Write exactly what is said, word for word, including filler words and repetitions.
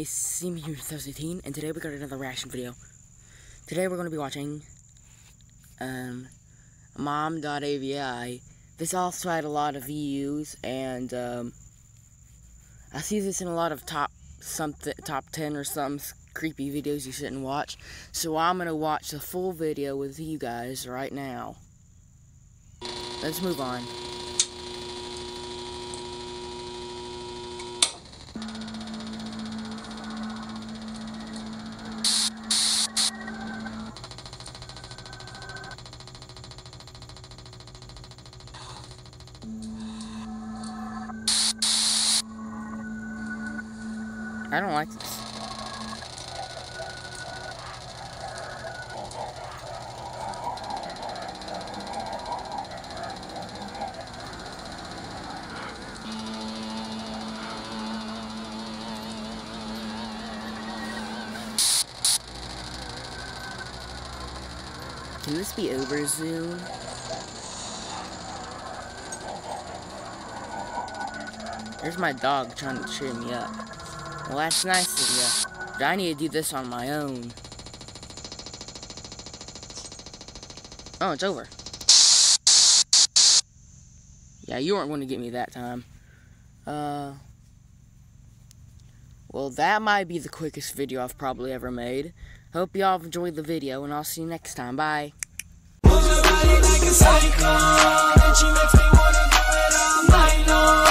guys, Simi here twenty eighteen, and today we got another reaction video. Today we're going to be watching um, Mom.avi. This also had a lot of views, and um, I see this in a lot of top something, top ten or some creepy videos you shouldn't watch. So I'm going to watch the full video with you guys right now. Let's move on. I don't like this. Can this be over soon? There's my dog trying to cheer me up. Well, that's nice of you, but I need to do this on my own. Oh, it's over. Yeah, you weren't going to get me that time. Uh, well, that might be the quickest video I've probably ever made. Hope y'all have enjoyed the video, and I'll see you next time. Bye. Move your body like a cyclone, and she makes me wanna do it all night long.